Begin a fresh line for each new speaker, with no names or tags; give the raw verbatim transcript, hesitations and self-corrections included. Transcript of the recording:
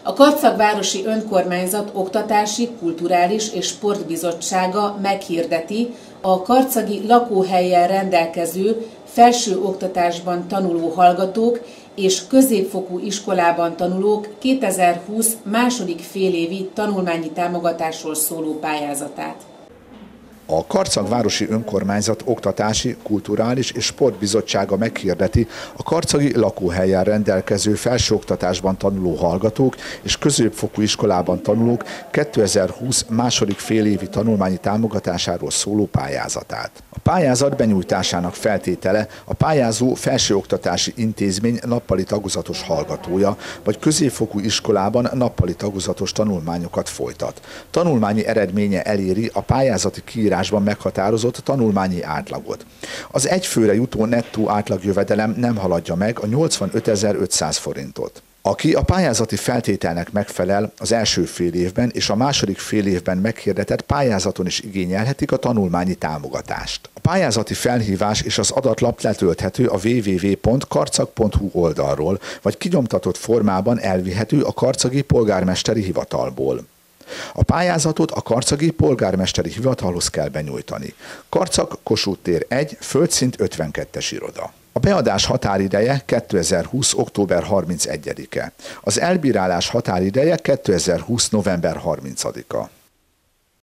A Karcagvárosi Önkormányzat Oktatási, Kulturális és Sportbizottsága meghirdeti a karcagi lakóhellyel rendelkező felsőoktatásban tanuló hallgatók és középfokú iskolában tanulók kétezer-húsz második félévi tanulmányi támogatásról szóló pályázatát.
A Karcagvárosi Önkormányzat Oktatási, Kulturális és Sportbizottsága meghirdeti a karcagi lakóhelyen rendelkező felsőoktatásban tanuló hallgatók és középfokú iskolában tanulók kétezer-húsz második félévi tanulmányi támogatásáról szóló pályázatát. A pályázat benyújtásának feltétele a pályázó felsőoktatási intézmény nappali tagozatos hallgatója, vagy középfokú iskolában nappali tagozatos tanulmányokat folytat. Tanulmányi eredménye eléri a pályázati kiírásban meghatározott tanulmányi átlagot. Az egyfőre jutó nettó átlagjövedelem nem haladja meg a nyolcvanötezer-ötszáz forintot. Aki a pályázati feltételnek megfelel, az első fél évben és a második fél évben meghirdetett pályázaton is igényelhetik a tanulmányi támogatást. A pályázati felhívás és az adatlap letölthető a double-u double-u double-u pont karcag pont hu oldalról, vagy kinyomtatott formában elvihető a karcagi polgármesteri hivatalból. A pályázatot a karcagi polgármesteri hivatalhoz kell benyújtani. Karcag, Kossuth tér egy, földszint ötvenkettes iroda. A beadás határideje kétezer-húsz október harmincegyedike. Az elbírálás határideje kétezer-húsz november harmincadika.